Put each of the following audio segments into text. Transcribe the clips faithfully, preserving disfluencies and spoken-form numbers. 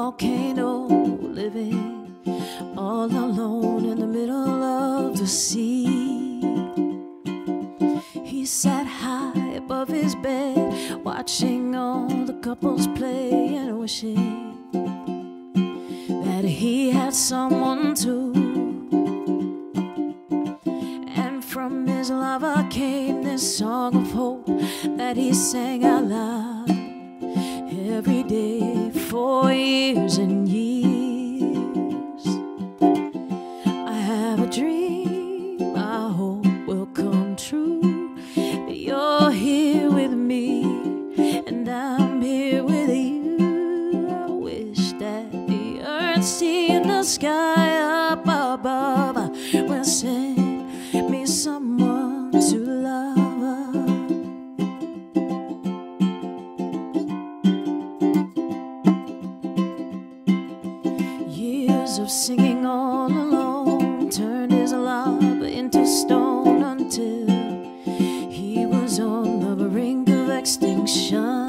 volcano living all alone in the middle of the sea. He sat high above his bed, watching all the couples play and wishing that he had someone too. And from his lover came this song of hope that he sang out loud every day for years and years. I have a dream I hope will come true. You're here with me and I'm here with you. I wish that the earth, sea, and the sky up above will send me someone to love. Years of singing all alone turned his love into stone until he was on the brink of extinction.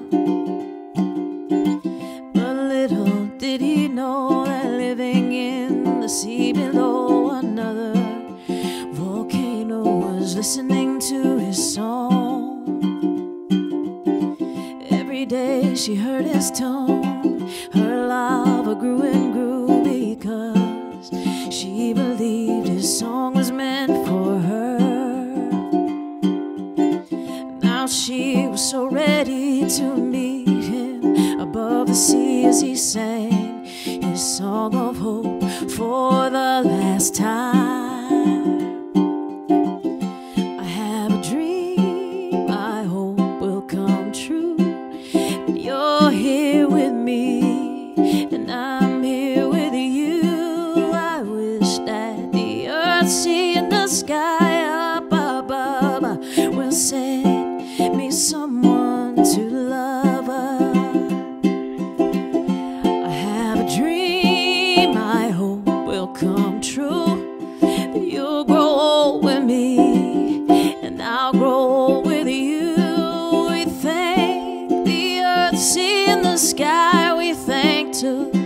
But little did he know that living in the sea below, another volcano was listening to his song. Every day she heard his tone, her lava grew and grew because she believed his song was meant for her. Now she was so ready to meet him above the sea as he sang his song of hope for the last time. I have a dream I hope will come true. And you're here with me and I'm here with you. I wish that the earth, sea, and the sky up above will send me someone to love. I have a dream I hope will come true. You'll grow old with me and I'll grow old with you. We thank the earth, sea, and the sky. We thank too